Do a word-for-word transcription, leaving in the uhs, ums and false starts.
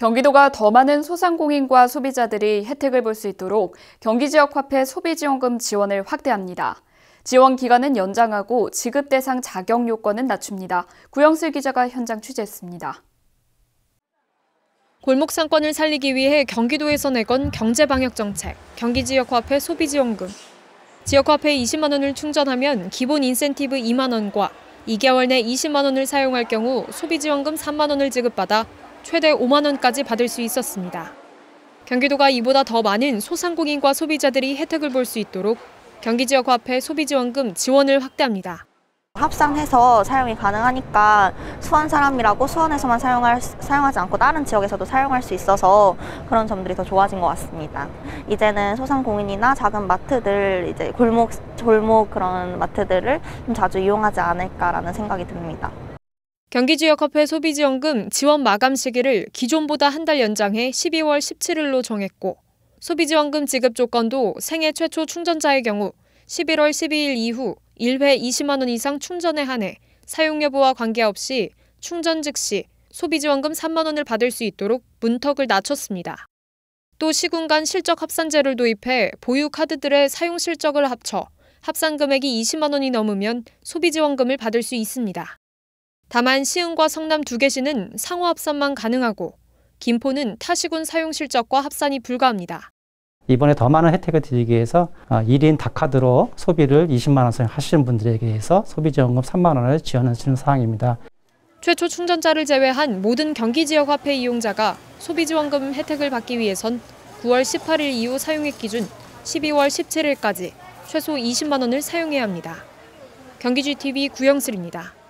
경기도가 더 많은 소상공인과 소비자들이 혜택을 볼 수 있도록 경기지역화폐 소비지원금 지원을 확대합니다. 지원 기간은 연장하고 지급 대상 자격 요건은 낮춥니다. 구영슬 기자가 현장 취재했습니다. 골목 상권을 살리기 위해 경기도에서 내건 경제방역정책, 경기지역화폐 소비지원금. 지역화폐 이십만 원을 충전하면 기본 인센티브 이만 원과 이 개월 내 이십만 원을 사용할 경우 소비지원금 삼만 원을 지급받아 최대 오만 원까지 받을 수 있었습니다. 경기도가 이보다 더 많은 소상공인과 소비자들이 혜택을 볼 수 있도록 경기지역화폐 소비지원금 지원을 확대합니다. 합산해서 사용이 가능하니까 수원 사람이라고 수원에서만 사용할, 사용하지 않고 다른 지역에서도 사용할 수 있어서 그런 점들이 더 좋아진 것 같습니다. 이제는 소상공인이나 작은 마트들, 이제 골목, 골목 그런 마트들을 좀 자주 이용하지 않을까라는 생각이 듭니다. 경기지역화폐 소비지원금 지원 마감 시기를 기존보다 한 달 연장해 십이월 십칠일로 정했고, 소비지원금 지급 조건도 생애 최초 충전자의 경우 십일월 십이일 이후 일 회 이십만 원 이상 충전에 한해 사용 여부와 관계없이 충전 즉시 소비지원금 삼만 원을 받을 수 있도록 문턱을 낮췄습니다. 또 시군 간 실적 합산제를 도입해 보유 카드들의 사용 실적을 합쳐 합산 금액이 이십만 원이 넘으면 소비지원금을 받을 수 있습니다. 다만 시흥과 성남 두 개 시는 상호 합산만 가능하고 김포는 타 시군 사용 실적과 합산이 불가합니다. 이번에 더 많은 혜택을 드리기 위해서 일 인 다카드로 소비를 이십만 원 하시는 분들에게 해서 소비지원금 삼만 원을 지원하시는 사항입니다. 최초 충전자를 제외한 모든 경기지역화폐 이용자가 소비지원금 혜택을 받기 위해선 구월 십팔일 이후 사용액 기준 십이월 십칠일까지 최소 이십만 원을 사용해야 합니다. 경기지티비 구영슬입니다.